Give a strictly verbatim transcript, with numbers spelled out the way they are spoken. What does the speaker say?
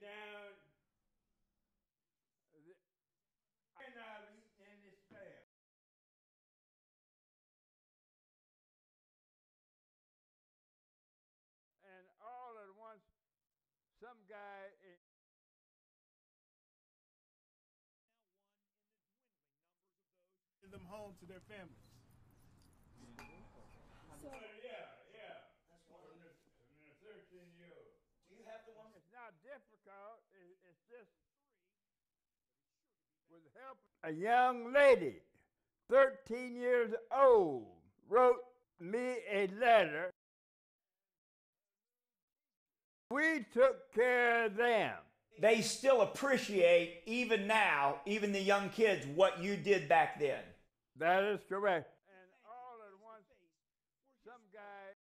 down the, and I've eaten in this family. And all at once, some guy in them home to their families. So, yeah, yeah. That's one in the, in the thirteen year old. Do you have the one? It's not difficult. It, it's just with help. A young lady, thirteen years old, wrote me a letter. We took care of them. They still appreciate, even now, even the young kids, what you did back then. That is correct. And all at once, some guy